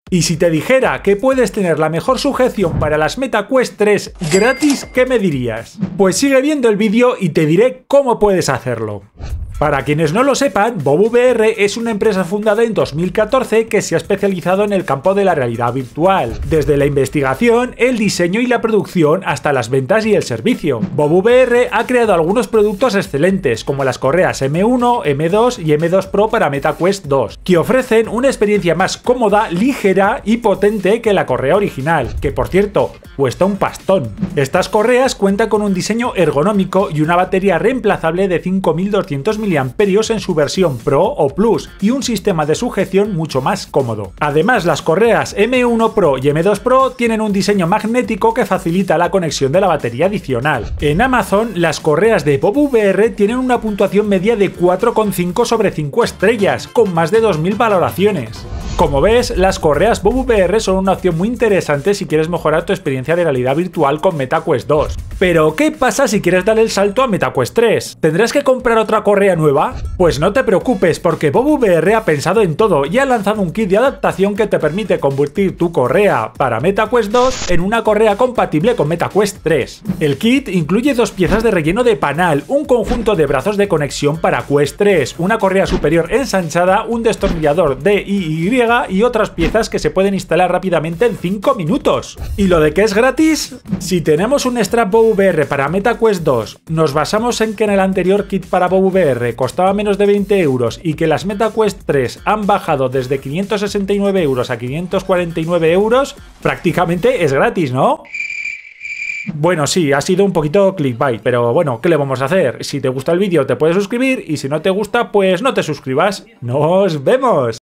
Y si te dijera que puedes tener la mejor sujeción para las MetaQuest 3 gratis, ¿qué me dirías? Pues sigue viendo el vídeo y te diré cómo puedes hacerlo. Para quienes no lo sepan, BobVR es una empresa fundada en 2014 que se ha especializado en el campo de la realidad virtual, desde la investigación, el diseño y la producción hasta las ventas y el servicio. BobVR ha creado algunos productos excelentes, como las correas M1, M2 y M2 Pro para MetaQuest 2, que ofrecen una experiencia más cómoda, ligera y potente que la correa original, que por cierto, cuesta un pastón. Estas correas cuentan con un diseño ergonómico y una batería reemplazable de 5200 mAh en su versión Pro o Plus y un sistema de sujeción mucho más cómodo. Además, las correas M1 Pro y M2 Pro tienen un diseño magnético que facilita la conexión de la batería adicional. En Amazon, las correas de BobVR tienen una puntuación media de 4,5 sobre 5 estrellas, con más de 2000 valoraciones. Como ves, las correas BobVR son una opción muy interesante si quieres mejorar tu experiencia de realidad virtual con MetaQuest 2. Pero, ¿qué pasa si quieres dar el salto a MetaQuest 3? ¿Tendrás que comprar otra correa nueva? Pues no te preocupes, porque BobVR ha pensado en todo y ha lanzado un kit de adaptación que te permite convertir tu correa para MetaQuest 2 en una correa compatible con MetaQuest 3. El kit incluye 2 piezas de relleno de panal, un conjunto de brazos de conexión para Quest 3, una correa superior ensanchada, un destornillador DIY y otras piezas que se pueden instalar rápidamente en 5 minutos. ¿Y lo de que es gratis? Si tenemos un strap BobVR para MetaQuest 2, nos basamos en que en el anterior kit para BobVR costaba menos de 20 euros y que las MetaQuest 3 han bajado desde 569 euros a 549 euros, prácticamente es gratis, ¿no? Bueno, sí, ha sido un poquito clickbait, pero bueno, ¿qué le vamos a hacer? Si te gusta el vídeo te puedes suscribir y si no te gusta, pues no te suscribas. ¡Nos vemos!